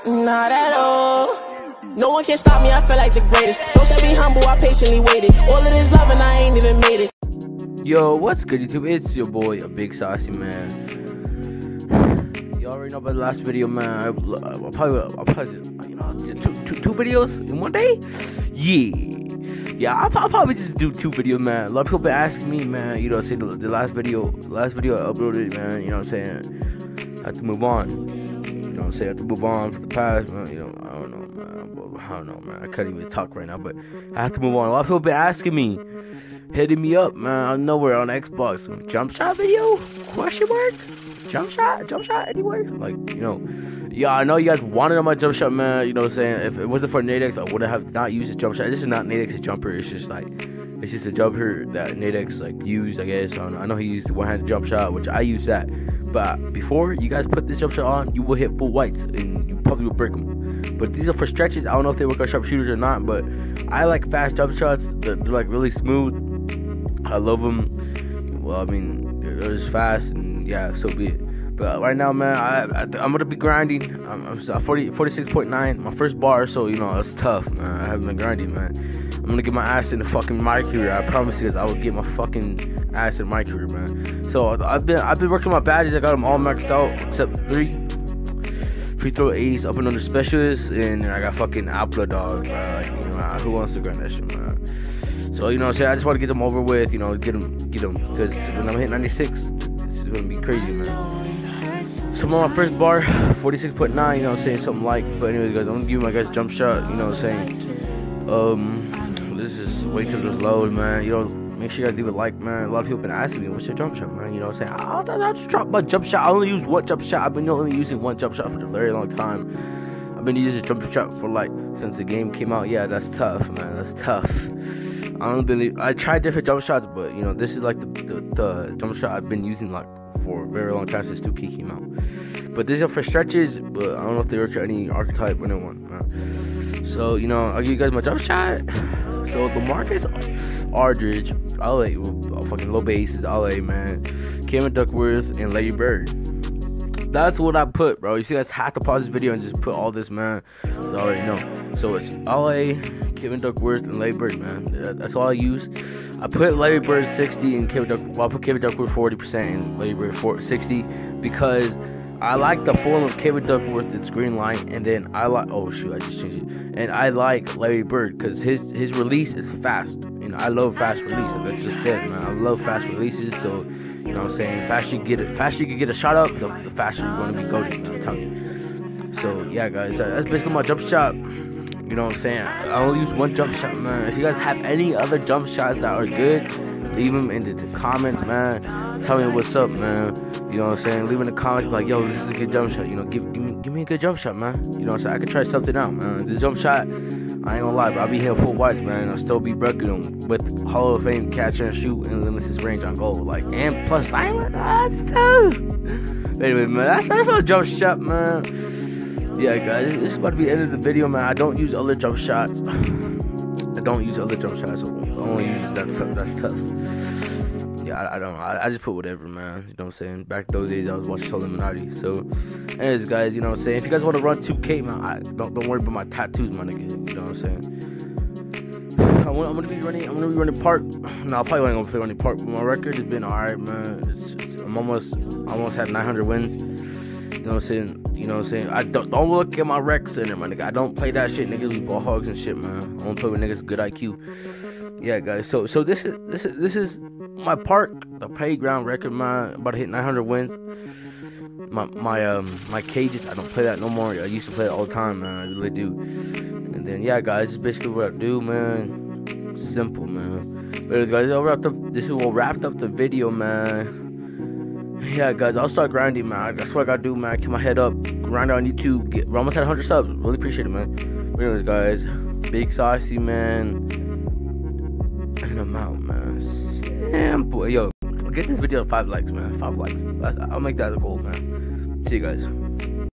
Not at all. No one can stop me, I feel like the greatest. Don't say be humble, I patiently waited. All of this love and I ain't even made it. Yo, what's good, YouTube? It's your boy, a Big Saucy Man. You already know about the last video, man. I'll probably you know, two videos in one day. Yeah, I'll probably just do 2 videos, man. A lot of people been asking me, man. You know, say the last video I uploaded, man. You know what I'm saying? I have to move on. You know what I'm saying? I have to move on from the past, man. You know, I don't know, man. I can't even talk right now, but I have to move on. A lot of people been asking me, hitting me up, man. I know we're on Xbox. Jump shot video? Question mark? Jump shot anywhere? Like, you know, yeah, I know you guys wanted on my jump shot, man. You know what I'm saying? If it wasn't for Nadex, I would have not used the jump shot. This is not Nadex's jumper. It's just like, it's just a jumper that Nadex like used, I guess. I know he used the one-handed jump shot, which I use that. But before you guys put this jump shot on, you will hit full whites and you probably will break them. But these are for stretches. I don't know if they work on sharpshooters or not, but I like fast jump shots. They're like really smooth. I love them. Well, I mean, they're just fast, and yeah, so be it. But right now, man, I'm gonna be grinding. I'm 46.9, my first bar, so you know it's tough, man. I haven't been grinding, man. I'm gonna get my ass in the fucking my career. I promise you guys, I will get my fucking ass in my career, man. So I've been working my badges. I got them all maxed out except 3. Free throw ace, up and under specialist, and then I got fucking Apla dog. Like, you know, who wants to grind that shit, man? So you know what I'm saying, I just want to get them over with, you know, get them, because when I'm hitting 96, it's gonna be crazy, man. So I'm on my first bar, 46.9, you know what I'm saying, something like. But anyways, guys, I'm gonna give you my guys jump shot, you know what I'm saying. Let's just wait till this load, man. You know, make sure you guys leave a like, man. A lot of people been asking me, what's your jump shot, man? You know what I'm saying? I'll just drop my jump shot. I only use one jump shot. I've been only using one jump shot for a very long time. I've been using jump shot for like since the game came out. Yeah, that's tough, man. That's tough. I tried different jump shots, but you know, this is like the jump shot I've been using like for a very long time since 2K came out. But these are for stretches, but I don't know if they work for any archetype or anyone, man. So you know, I'll give you guys my jump shot. So the Marcus Aldridge, LA, fucking low bases, LA, man. Kevin Duckworth and Larry Bird. That's what I put, bro. You see, guys have to pause this video and just put all this, man. You already know. So it's LA, Kevin Duckworth, and Larry Bird, man. That's all I use. I put Larry Bird 60 and Kevin Duckworth. Well, I put Kevin Duckworth 40% and Larry Bird 60 because I like the form of Kevin Duckworth, it's green line, and then I like, oh shoot, I just changed it. And I like Larry Bird because his release is fast. You know, I love fast release, like I just said, man. I love fast releases, so you know what I'm saying. Faster you can get a shot up, the faster you're gonna be goated, I'm telling you. So yeah, guys, that's basically my jump shot. You know what I'm saying? I only use one jump shot, man. If you guys have any other jump shots that are good, leave them in the comments, man. Tell me what's up, man. You know what I'm saying? Leave in the comments like, yo, this is a good jump shot. You know, give me a good jump shot, man. You know what I'm saying? I can try something out, man. This jump shot, I ain't gonna lie, but I'll be hitting full whites, man. I'll still be breaking them with Hall of Fame catch and shoot and limitless range on goal, like, and plus diamond. That's tough. Anyway, man, that's my jump shot, man. Yeah, guys, this is about to be the end of the video, man. I don't use other jump shots. So I only use that's tough. Yeah, I don't. I just put whatever, man. You know what I'm saying? Back those days, I was watching Soul Illuminati. So, anyways, guys, you know what I'm saying? If you guys want to run 2K, man, don't worry about my tattoos, my nigga. You know what I'm saying? I'm gonna be running park. No, I probably ain't gonna play running park. But my record has been alright, man. I'm almost had 900 wins. You know what I'm saying? You know what I'm saying? I don't look at my rec center, my nigga. I don't play that shit, niggas. We ball hogs and shit, man. I don't play with niggas with good IQ. Yeah, guys. So this is my park, the playground record, man. About to hit 900 wins. My cages, I don't play that no more. I used to play it all the time, man. I really do. And then yeah, guys, this is basically what I do, man. Simple, man. But guys, this is what wrapped up the video, man. Yeah, guys, I'll start grinding, man. That's what I gotta do, man. Keep my head up, grind on YouTube. We're almost at 100 subs. Really appreciate it, man. But anyways, guys, Big Saucy, man. And I'm out, man. Simple. Yo, get this video 5 likes, man. 5 likes. I'll make that a goal, man. See you guys.